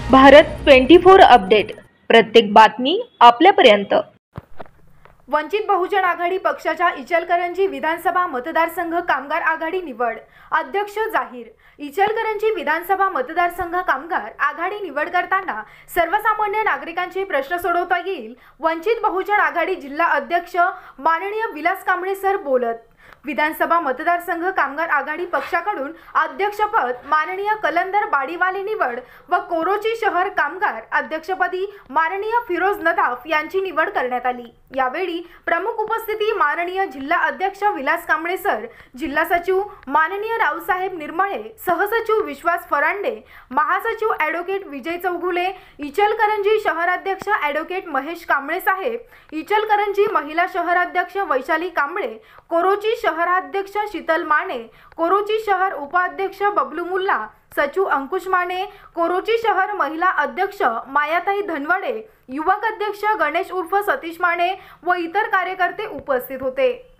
Bharat 24 update, प्रत्येक बातमी आपल्यापर्यंत। वंचित बहुजन आघाडी पक्षाच्या इचलकरंजी विधानसभा मतदारसंघ कामगार आघाडी निवड, अध्यक्ष जाहीर। इचलकरंजी विधानसभा मतदारसंघ कामगार आघाडी निवड करताना सर्वसामान्य नागरिकांचे प्रश्न सोडवता येईल, वंचित बहुजन आघाडी जिल्हा अध्यक्ष माननीय विलास कांबळे सर बोलत। विधानसभा मतदारसंघ कामगार आघाडी पक्षाकडून अध्यक्षपद माननीय कलंदर बाडीवाले निवड व कोरोची शहर कामगार अध्यक्षपदी माननीय फिरोज नदाफ यांची निवड करण्यात आली। यावेळी प्रमुख उपस्थिती माननीय जिल्हा अध्यक्ष विलास कांबळे सर, जिल्हा सचिव माननीय रावसाहेब निर्मळे, सहसचिव विश्वास फरांडे, महासचिव ॲडव्होकेट विजय चौगुले, इचलकरंजी शहराध्यक्ष ॲडव्होकेट महेश कांबळे साहेब, इचलकरंजी महिला शहराध्यक्ष वैशाली कांबळे, कोरोची शहराध्यक्ष शीतल माने, कोरोची शहर उपाध्यक्ष बबलू मुल्ला, सचिव अंकुश माने, कोरोची शहर महिला अध्यक्ष मायाताई धनवडे, युवक अध्यक्ष गणेश उर्फ सतीश माने व इतर कार्यकर्ते उपस्थित होते।